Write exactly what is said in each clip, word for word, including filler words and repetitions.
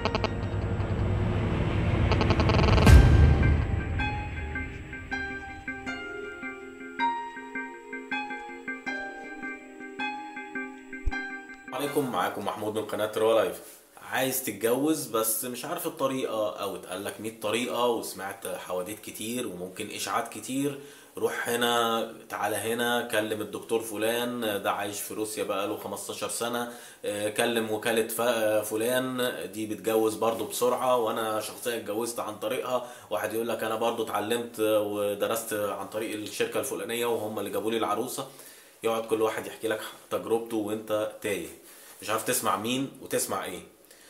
عليكم، معاكم محمود من قناة روا لايف. عايز تتجوز بس مش عارف الطريقة، او اتقالك مية طريقة وسمعت حواديت كتير وممكن اشاعات كتير. روح هنا، تعالى هنا، كلم الدكتور فلان ده عايش في روسيا بقاله خمستاشر سنة، اه، كلم وكالة ف- فلان دي بتجوز برضو بسرعة، وانا شخصيا اتجوزت عن طريقها. واحد يقول لك انا برضو اتعلمت ودرست عن طريق الشركة الفلانية وهم اللي جابوا لي العروسة. يقعد كل واحد يحكي لك تجربته وانت تايه، مش عارف تسمع مين وتسمع ايه.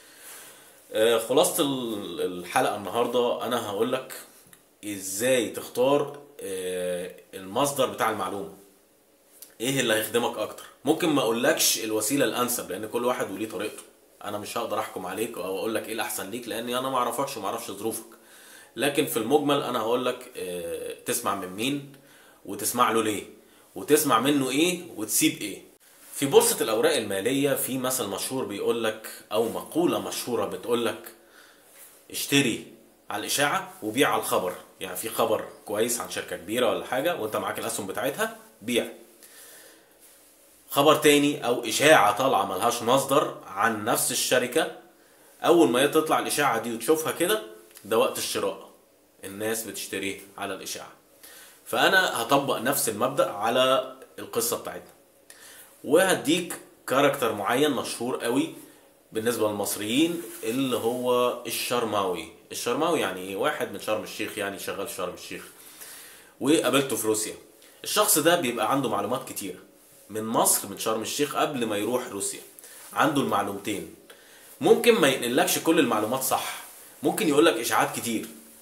آه، خلاصة ال- الحلقة النهاردة انا هقولك ازاي تختار آه، المصدر بتاع المعلومة، ايه اللي هيخدمك اكتر. ممكن ما اقولكش الوسيلة الانسب لان كل واحد وليه طريقته، انا مش هقدر احكم عليك او اقولك ايه الاحسن ليك لاني انا ما اعرفكش وما اعرفش ظروفك. لكن في المجمل انا هقولك آه، تسمع من مين وتسمع له ليه، وتسمع منه ايه وتسيب ايه. في بورصة الأوراق المالية في مثل مشهور بيقولك، أو مقولة مشهورة بتقولك: اشتري على الإشاعة وبيع على الخبر. يعني في خبر كويس عن شركة كبيرة ولا حاجة وأنت معاك الأسهم بتاعتها، بيع. خبر تاني أو إشاعة طالعة ملهاش مصدر عن نفس الشركة، أول ما تطلع الإشاعة دي وتشوفها كده، ده وقت الشراء، الناس بتشتريه على الإشاعة. فأنا هطبق نفس المبدأ على القصة بتاعتنا، وهديك كاركتر معين مشهور قوي بالنسبة للمصريين اللي هو الشرماوي. الشرماوي يعني ايه؟ واحد من شرم الشيخ، يعني شغال في شرم الشيخ وقابلته في روسيا. الشخص ده بيبقى عنده معلومات كتيرة من مصر، من شرم الشيخ قبل ما يروح روسيا. عنده المعلومتين، ممكن ما ينقلكش كل المعلومات صح، ممكن يقولك اشاعات كتير.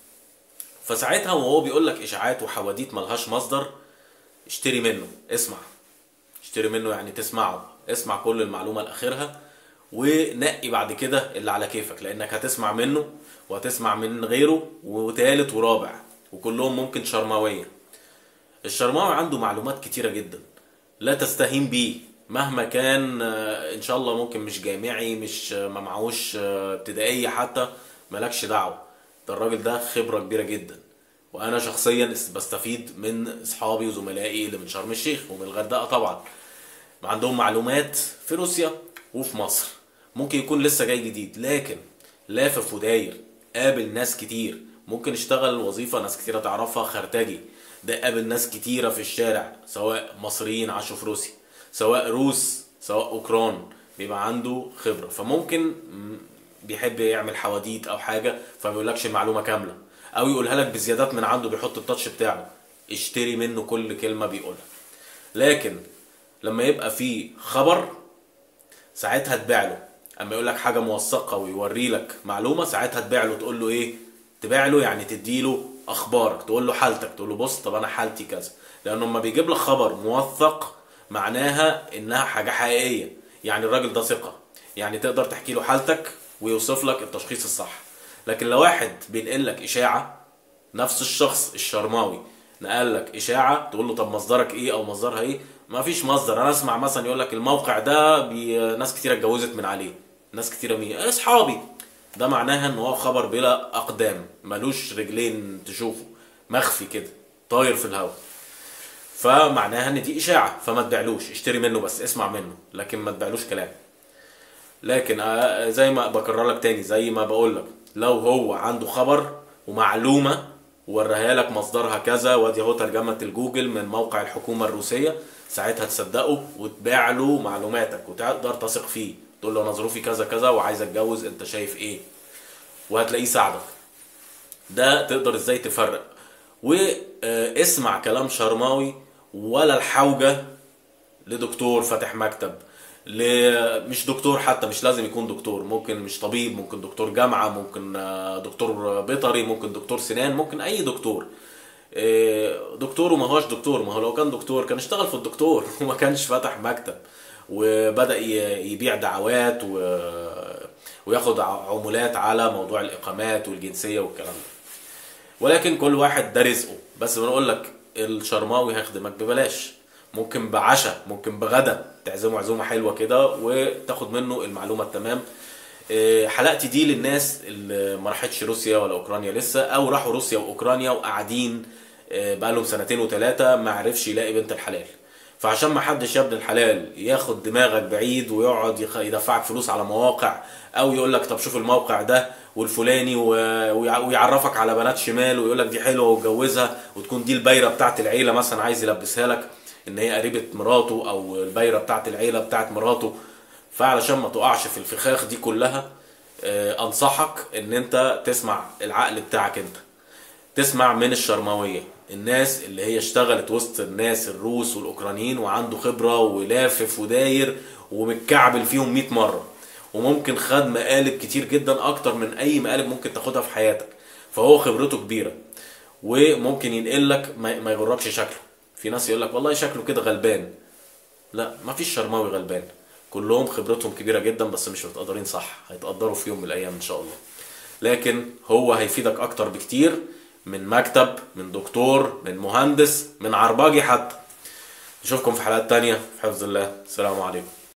فساعتها وهو بيقولك اشاعات وحواديت ملهاش مصدر، اشتري منه، اسمع. اشتري منه يعني تسمعه، اسمع كل المعلومة لآخرها ونقي بعد كده اللي على كيفك، لانك هتسمع منه وهتسمع من غيره وتالت ورابع، وكلهم ممكن شرماوية. الشرماوي عنده معلومات كتيرة جدا، لا تستهين بيه مهما كان. آه، ان شاء الله ممكن مش جامعي، مش آه، ما معهوش آه، ابتدائية حتى، مالكش دعوة. ده الراجل ده خبرة كبيرة جدا، وانا شخصيا بستفيد من اصحابي وزملائي اللي من شرم الشيخ ومن الغردقة طبعا. عندهم معلومات في روسيا وفي مصر. ممكن يكون لسه جاي جديد لكن لافف وداير، قابل ناس كتير، ممكن يشتغل وظيفة ناس كتيرة تعرفها خرتجي. ده قابل ناس كتيرة في الشارع، سواء مصريين عاشوا في روسيا، سواء روس، سواء اوكران، بيبقى عنده خبرة. فممكن م، بيحب يعمل حواديت او حاجة فما يقولكش المعلومة كاملة، او يقولها لك بزيادات من عنده، بيحط التاتش بتاعه. اشتري منه كل كلمة بيقولها. لكن لما يبقى في خبر ساعتها تبيع له. اما يقول لك حاجه موثقه ويوري لك معلومه، ساعتها تبيع له. تقول له ايه؟ تبيع له يعني تدي له اخبارك، تقول له حالتك، تقول له بص طب انا حالتي كذا. لانه لما بيجيب لك خبر موثق معناها انها حاجه حقيقيه، يعني الراجل ده ثقه، يعني تقدر تحكي له حالتك ويوصف لك التشخيص الصح. لكن لو واحد بينقل لك اشاعه، نفس الشخص الشرماوي نقل لك اشاعه، تقول له طب مصدرك ايه او مصدرها ايه؟ ما فيش مصدر. انا اسمع مثلا يقول لك الموقع ده بي... ناس كتيره اتجوزت من عليه. ناس كتيره مين؟ اصحابي. ده معناها ان هو خبر بلا اقدام، ملوش رجلين تشوفه، مخفي كده، طاير في الهواء. فمعناها ان دي اشاعه، فما تبيعلوش، اشتري منه بس، اسمع منه لكن ما تبيعلوش كلام. لكن آه، زي ما بكرر لك تاني، زي ما بقول لك، لو هو عنده خبر ومعلومة وراها لك مصدرها كذا، وادي اهو ترجمة الجوجل من موقع الحكومة الروسية، ساعتها تصدقه وتبيع له معلوماتك وتقدر تثق فيه. تقول له انا ظروفي كذا كذا وعايز اتجوز، انت شايف ايه؟ وهتلاقيه ساعدك. ده تقدر ازاي تفرق. واسمع كلام شرماوي ولا الحوجة لدكتور فاتح مكتب، ل... مش دكتور حتى، مش لازم يكون دكتور، ممكن مش طبيب، ممكن دكتور جامعة، ممكن آه، دكتور بيطري، ممكن دكتور سنان، ممكن اي دكتور. آه، دكتور وما هوش دكتور. ما هو لو كان دكتور كان اشتغل في الدكتور وما كانش فتح مكتب وبدأ ي- يبيع دعوات و... وياخد عمولات على موضوع الإقامات والجنسية والكلام ده. ولكن كل واحد ده رزقه. بس بنقول لك الشرماوي هيخدمك ببلاش، ممكن بعشاء، ممكن بغدا، تعزمه عزومه حلوه كده وتاخد منه المعلومه التمام. آه، حلقتي دي للناس اللي ما راحتش روسيا ولا اوكرانيا لسه، او راحوا روسيا واوكرانيا وقاعدين آه، بقالهم سنتين وثلاثه ما عرفش يلاقي بنت الحلال. فعشان ما حدش يا ابن الحلال ياخد دماغك بعيد ويقعد يخ- يدفعك فلوس على مواقع، او يقول لك طب شوف الموقع ده والفلاني و- ويع- ويعرفك على بنات شمال ويقول لك دي حلوه واتجوزها، وتكون دي البايره بتاعت العيله مثلا عايز يلبسها لك ان هي قريبه مراته او البايره بتاعت العيله بتاعت مراته. فعلشان ما تقعش في الفخاخ دي كلها، آه، انصحك ان انت تسمع العقل بتاعك انت، تسمع من الشرموية، الناس اللي هي اشتغلت وسط الناس الروس والاوكرانيين وعنده خبرة ولافف وداير ومتكعبل فيهم مئة مرة، وممكن خد مقالب كتير جدا اكتر من اي مقالب ممكن تاخدها في حياتك. فهو خبرته كبيرة وممكن ينقلك، ما ما يغركش شكله. في ناس يقول لك والله شكله كده غلبان، لا ما فيش شرماوي غلبان، كلهم خبرتهم كبيرة جدا بس مش متقدرين صح، هيتقدروا في يوم من الايام ان شاء الله. لكن هو هيفيدك اكتر بكتير من مكتب، من دكتور، من مهندس، من عرباجي حتى. نشوفكم في حلقات تانية، في حفظ الله، السلام عليكم.